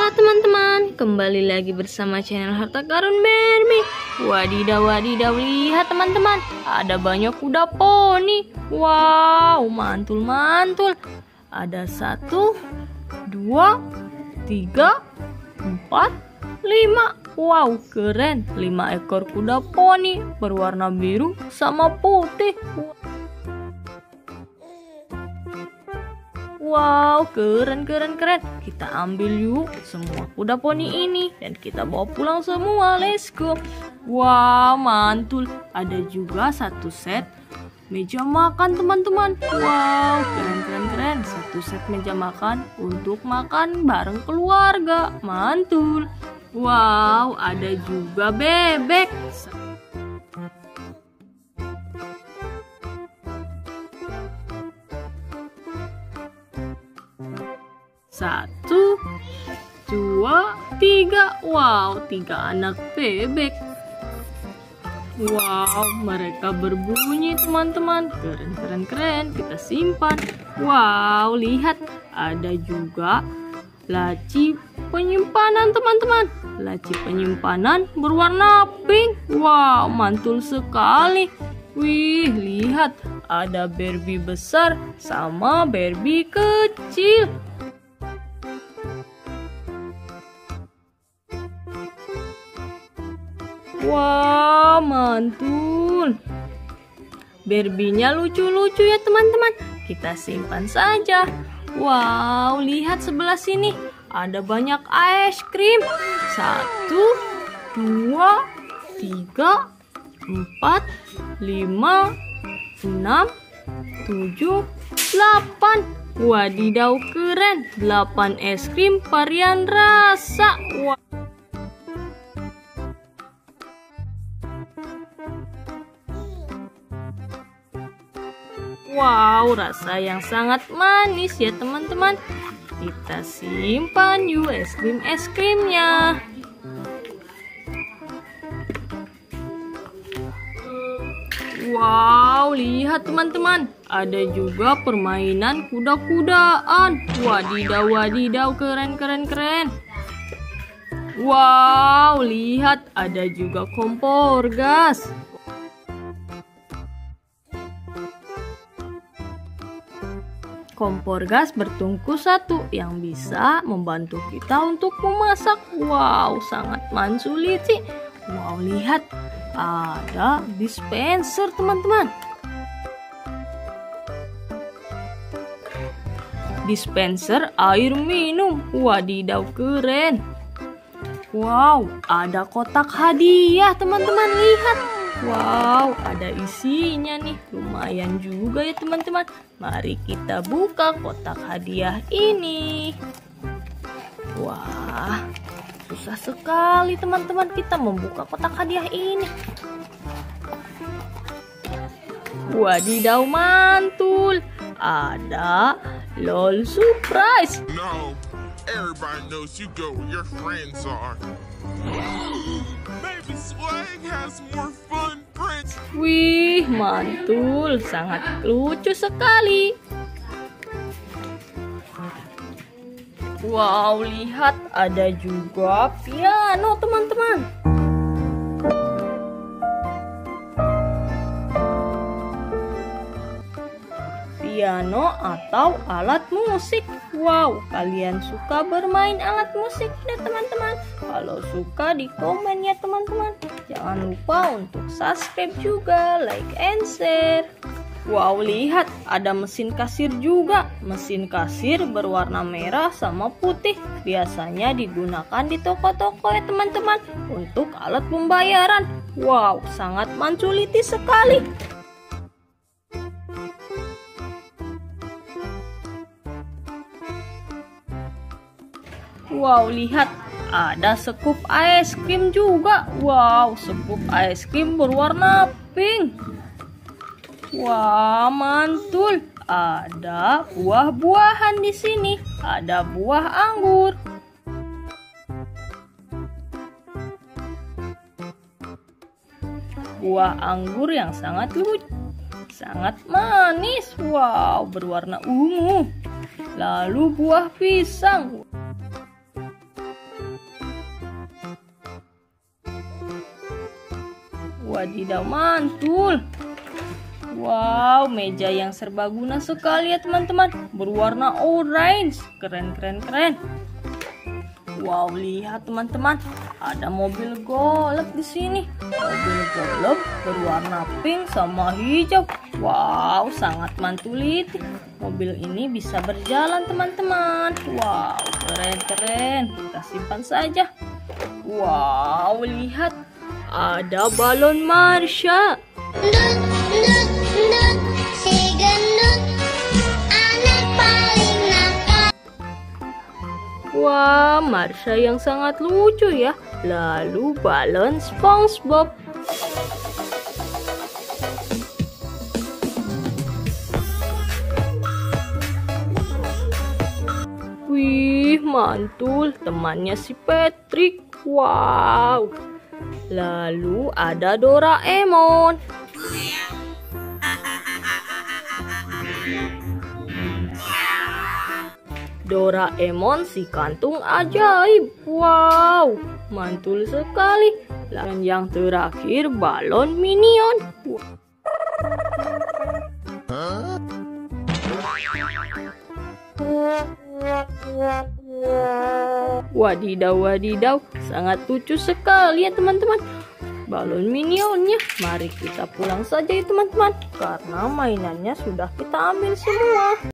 Halo teman-teman, kembali lagi bersama channel Harta Karun Barbie. Wadidaw, wadidaw, lihat teman-teman, ada banyak kuda poni. Wow, mantul-mantul. Ada 1, 2, 3, 4, 5. Wow, keren. 5 ekor kuda poni berwarna biru sama putih. Wow, keren. Kita ambil yuk semua kuda poni ini dan kita bawa pulang semua. Let's go. Wow, mantul. Ada juga 1 set meja makan, teman-teman. Wow, keren. 1 set meja makan untuk makan bareng keluarga. Mantul. Wow, ada juga bebek. 1, 2, 3. Wow, 3 anak bebek. Wow, mereka berbunyi, teman-teman. Keren. Kita simpan. Wow, lihat, ada juga laci penyimpanan, teman-teman. Laci penyimpanan berwarna pink. Wow, mantul sekali. Wih, lihat, ada Barbie besar sama Barbie kecil. Wah, mantul. Barbie-nya lucu-lucu ya, teman-teman. Kita simpan saja. Wow, lihat sebelah sini. Ada banyak es krim. 1, 2, 3, 4, 5, 6, 7, 8. Wadidaw, keren. 8 es krim varian rasa. Wow, rasa yang sangat manis ya, teman-teman. Kita simpan yuk es krimnya. Wow, lihat teman-teman, ada juga permainan kuda-kudaan. Wadidaw, keren. Wow, lihat, ada juga kompor gas. Kompor gas bertungku 1 yang bisa membantu kita untuk memasak. Wow, sangat mansulit sih. Wow, lihat, ada dispenser, teman-teman. Dispenser air minum. Wadidaw, keren. Wow, ada kotak hadiah, teman-teman. Lihat. Wow, ada isinya nih. Lumayan juga ya, teman-teman. Mari kita buka kotak hadiah ini. Wah, susah sekali, teman-teman, kita membuka kotak hadiah ini. Wadidaw, mantul. Ada LOL surprise. No, everybody knows you go where your friends are. Baby Swag has more fun prints. Wih, mantul, sangat lucu sekali. Wow, lihat, ada juga piano, teman-teman. Piano atau alat musik. Wow, kalian suka bermain alat musik ya, teman-teman? Kalau suka di komen ya, teman-teman. Jangan lupa untuk subscribe juga, like and share. Wow, lihat, ada mesin kasir juga. Mesin kasir berwarna merah sama putih. Biasanya digunakan di toko-toko ya, teman-teman, untuk alat pembayaran. Wow, sangat mansuliti sekali. Wow, lihat, ada scoop es krim juga. Wow, scoop es krim berwarna pink. Wah, mantul. Ada buah-buahan di sini. Ada buah anggur. Buah anggur yang sangat lucu, sangat manis. Wow, berwarna ungu. Lalu buah pisang. Wadidaw, mantul. Wow, meja yang serbaguna sekali ya teman-teman. Berwarna orange. Keren. Wow, lihat teman-teman. Ada mobil golf di sini. Mobil golf berwarna pink sama hijau. Wow, sangat mantul itu. Mobil ini bisa berjalan teman-teman. Wow, keren. Kita simpan saja. Wow, lihat. Ada balon Marsha. Si gendut, anak paling nakal. Wah, Marsha yang sangat lucu ya. Lalu balon SpongeBob. Wih, mantul. Temannya si Patrick. Wow. Lalu ada Doraemon. Doraemon si kantung ajaib. Wow, mantul sekali. Dan yang terakhir balon Minion. Wadidaw, sangat lucu sekali ya teman-teman. Balon Minionnya. Mari kita pulang saja ya teman-teman, karena mainannya sudah kita ambil semua.